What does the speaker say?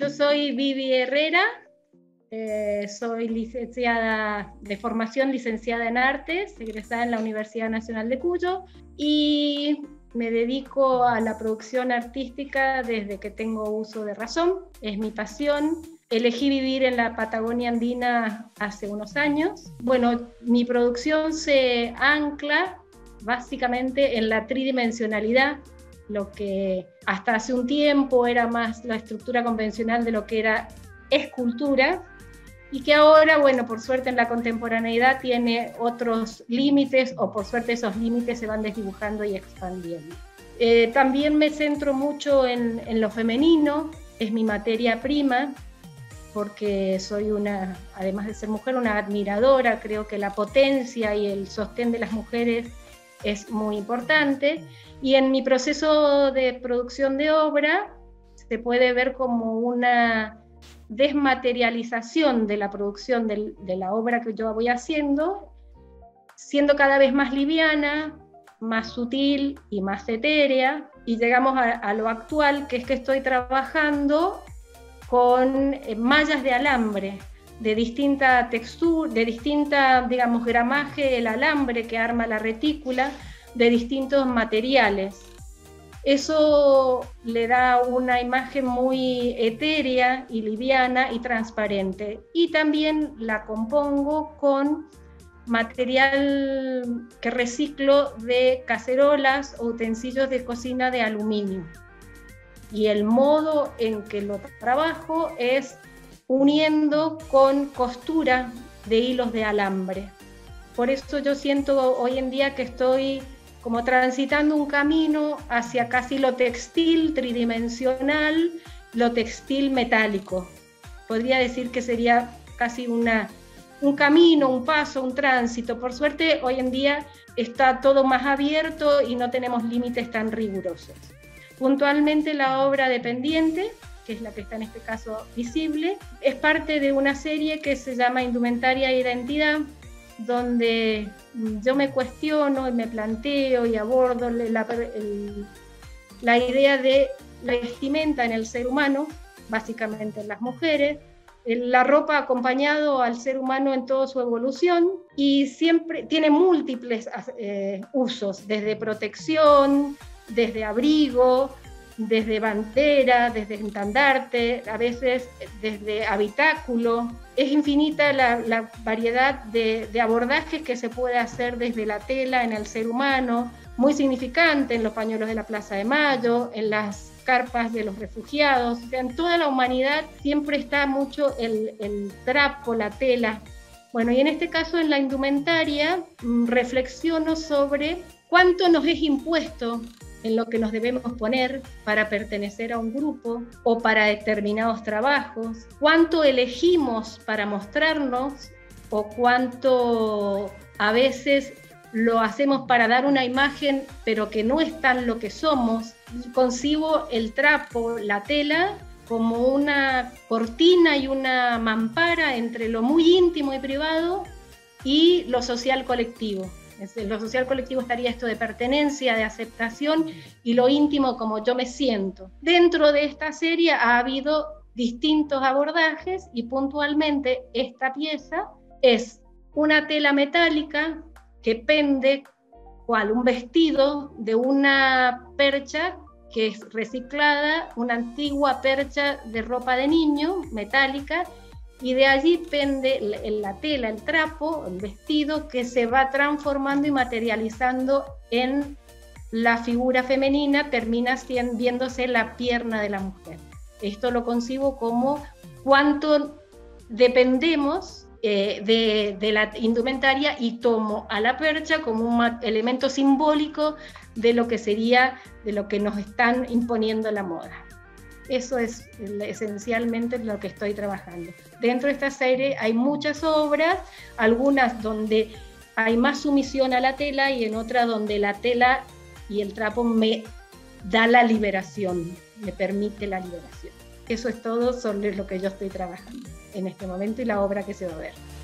yo soy Vivi Herrera, soy licenciada de formación, licenciada en artes, egresada en la Universidad Nacional de Cuyo, y me dedico a la producción artística desde que tengo uso de razón, es mi pasión. Elegí vivir en la Patagonia andina hace unos años. Bueno, mi producción se ancla básicamente en la tridimensionalidad, lo que hasta hace un tiempo era más la estructura convencional de lo que era escultura, y que ahora, bueno, por suerte en la contemporaneidad tiene otros límites, o por suerte esos límites se van desdibujando y expandiendo. También me centro mucho en lo femenino, es mi materia prima, porque soy además de ser mujer, una admiradora. Creo que la potencia y el sostén de las mujeres es muy importante, y en mi proceso de producción de obra se puede ver como una desmaterialización de la producción de la obra que yo voy haciendo, siendo cada vez más liviana, más sutil y más etérea, y llegamos a lo actual, que es que estoy trabajando con mallas de alambre de distinta textura, de distinta, digamos, gramaje, el alambre que arma la retícula, de distintos materiales. Eso le da una imagen muy etérea y liviana y transparente. Y también la compongo con material que reciclo de cacerolas o utensilios de cocina de aluminio. Y el modo en que lo trabajo es uniendo con costura de hilos de alambre. Por eso yo siento hoy en día que estoy como transitando un camino hacia casi lo textil tridimensional, lo textil metálico. Podría decir que sería casi un camino, un paso, un tránsito. Por suerte hoy en día está todo más abierto y no tenemos límites tan rigurosos. Puntualmente la obra dependiente, que es la que está en este caso visible, es parte de una serie que se llama Indumentaria e Identidad, donde yo me cuestiono y me planteo y abordo la idea de la vestimenta en el ser humano, básicamente en las mujeres, la ropa acompañado al ser humano en toda su evolución, y siempre tiene múltiples usos, desde protección, desde abrigo, desde bandera, desde estandarte, a veces desde habitáculo. Es infinita la variedad de abordajes que se puede hacer desde la tela en el ser humano, muy significante en los pañuelos de la Plaza de Mayo, en las carpas de los refugiados. O sea, en toda la humanidad siempre está mucho el trapo, la tela. Bueno, y en este caso en la indumentaria reflexiono sobre cuánto nos es impuesto en lo que nos debemos poner para pertenecer a un grupo o para determinados trabajos, cuánto elegimos para mostrarnos o cuánto a veces lo hacemos para dar una imagen pero que no es tan lo que somos. Concibo el trapo, la tela, como una cortina y una mampara entre lo muy íntimo y privado y lo social colectivo. En lo social colectivo estaría esto de pertenencia, de aceptación, y lo íntimo como yo me siento. Dentro de esta serie ha habido distintos abordajes, y puntualmente esta pieza es una tela metálica que pende cual un vestido de una percha que es reciclada, una antigua percha de ropa de niño metálica, y de allí pende la tela, el trapo, el vestido, que se va transformando y materializando en la figura femenina, termina viéndose la pierna de la mujer. Esto lo concibo como cuánto dependemos de la indumentaria, y tomo a la percha como un elemento simbólico de lo que sería, de lo que nos están imponiendo la moda. Eso es esencialmente lo que estoy trabajando. Dentro de esta serie hay muchas obras, algunas donde hay más sumisión a la tela y en otras donde la tela y el trapo me da la liberación, me permite la liberación. Eso es todo sobre lo que yo estoy trabajando en este momento y la obra que se va a ver.